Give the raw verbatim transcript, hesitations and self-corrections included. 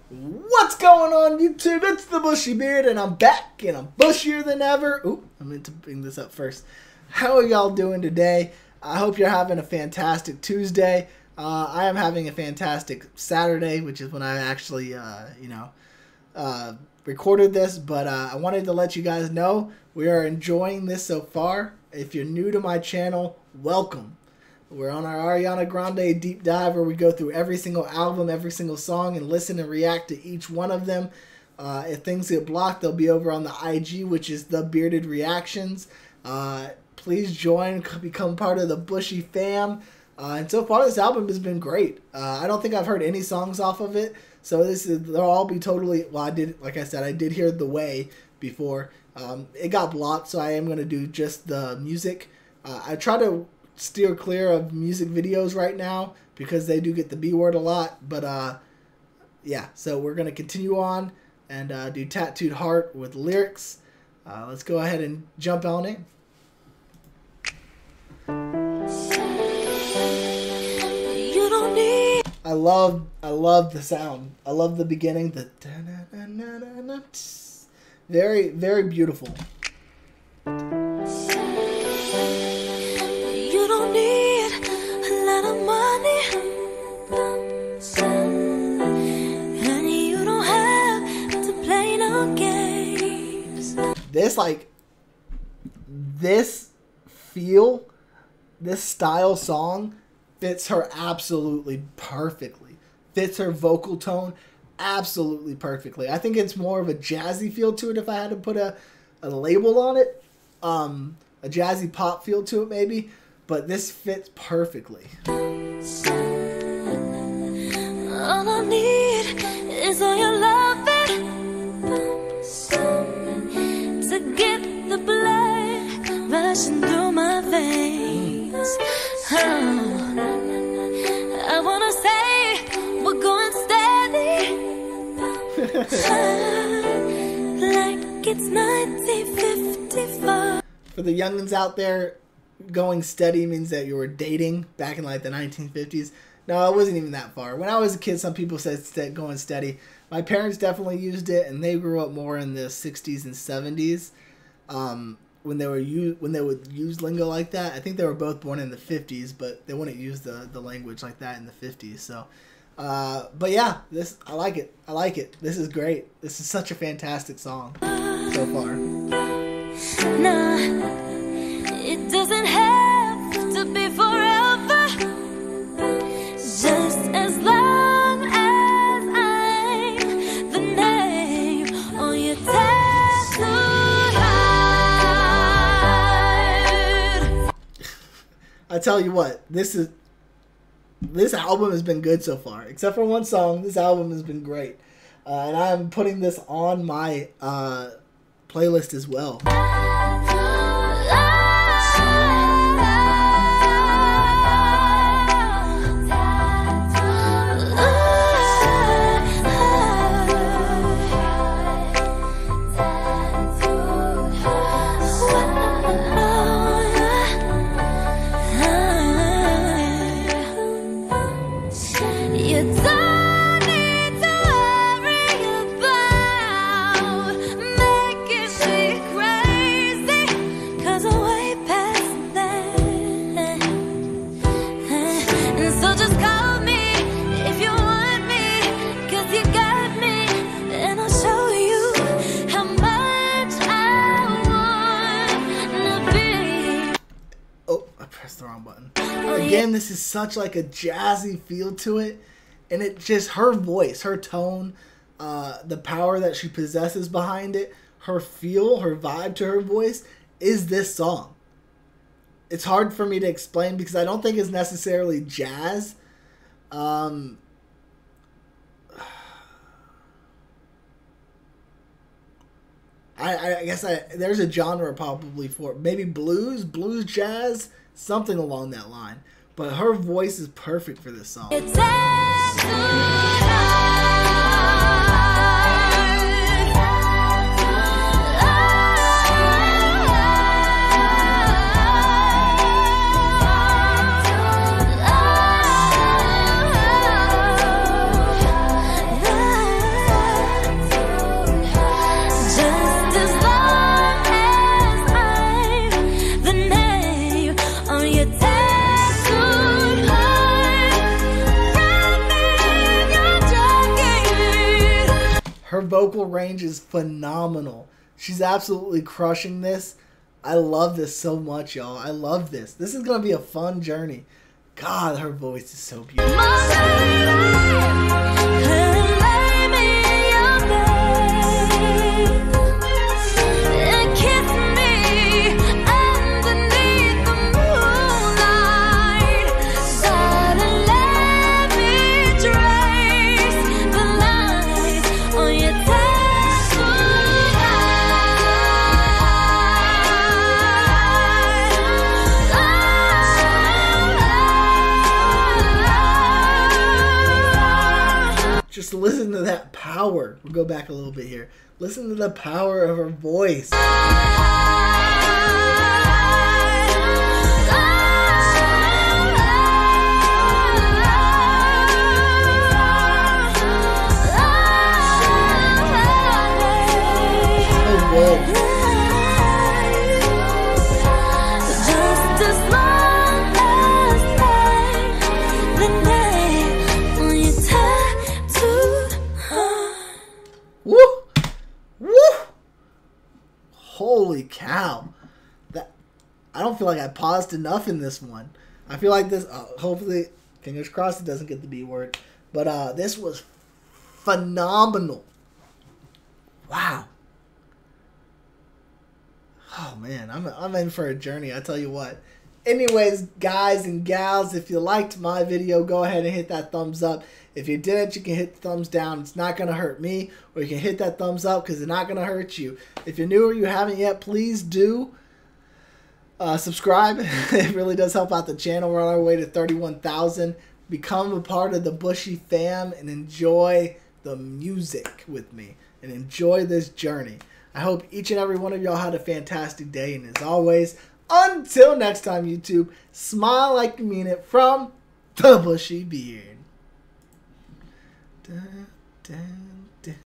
What's going on, YouTube? It's the Bushy Beard, and I'm back, and I'm bushier than ever. Ooh, I meant to bring this up first. How are y'all doing today? I hope you're having a fantastic Tuesday. Uh, I am having a fantastic Saturday, which is when I actually, uh, you know, uh, recorded this. But uh, I wanted to let you guys know we are enjoying this so far. If you're new to my channel, welcome. We're on our Ariana Grande deep dive where we go through every single album, every single song, and listen and react to each one of them. Uh, if things get blocked, they'll be over on the I G, which is The Bearded Reactions. Uh, please join, become part of the Bushy fam. Uh, and so far, this album has been great. Uh, I don't think I've heard any songs off of it, so this is they'll all be totally. Well, I did, like I said, I did hear The Way before. Um, it got blocked, so I am gonna do just the music. Uh, I try to steer clear of music videos right now because they do get the B word a lot, but uh yeah, so we're gonna continue on and uh do Tattooed Heart with lyrics. Uh let's go ahead and jump on it. You don't need I love I love the sound. I love the beginning, the very very beautiful. This, like, this feel, this style song fits her absolutely perfectly. Fits her vocal tone absolutely perfectly. I think it's more of a jazzy feel to it if I had to put a, a label on it. Um, a jazzy pop feel to it maybe. But this fits perfectly. All I need is all your loving to get the blood rushing through my veins. Oh, I wanna say we're going steady, like it's nineteen fifty-four. For the youngins out there, going steady means that you were dating back in like the nineteen fifties. No, it wasn't even that far. When I was a kid, some people said st going steady. My parents definitely used it, and they grew up more in the sixties and seventies. Um, when they were u when they would use lingo like that, I think they were both born in the fifties, but they wouldn't use the the language like that in the fifties. So, uh, but yeah, this I like it. I like it. This is great. This is such a fantastic song so far. Nah, it doesn't have to be forever. Just as long as I'm the name on your tattooed heart. I tell you what, this is this album has been good so far. Except for one song, this album has been great, uh, and I'm putting this on my uh, playlist as well. The wrong button. Again, this is such like a jazzy feel to it, and it just her voice, her tone, uh, the power that she possesses behind it, her feel, her vibe to her voice is this song. It's hard for me to explain because I don't think it's necessarily jazz. Um, I, I guess I there's a genre probably for it. Maybe blues, blues jazz. Something along that line. But her voice is perfect for this song. Her vocal range is phenomenal. She's absolutely crushing this. I love this so much, y'all. I love this. This is going to be a fun journey. God, her voice is so beautiful. Just listen to that power. We'll go back a little bit here. Listen to the power of her voice. So good. Woo! Woo! Holy cow. That I don't feel like I paused enough in this one. I feel like this, uh, hopefully, fingers crossed it doesn't get the B word. But uh, this was phenomenal. Wow. Oh, man. I'm, I'm in for a journey, I tell you what. Anyways, guys and gals, if you liked my video, go ahead and hit that thumbs up. If you didn't, you can hit the thumbs down. It's not going to hurt me. Or you can hit that thumbs up because it's not going to hurt you. If you're new or you haven't yet, please do uh, subscribe. It really does help out the channel. We're on our way to thirty-one thousand. Become a part of the Bushy fam and enjoy the music with me. And enjoy this journey. I hope each and every one of y'all had a fantastic day. And as always, until next time, YouTube, smile like you mean it from the Bushy Beard. Dun, dun.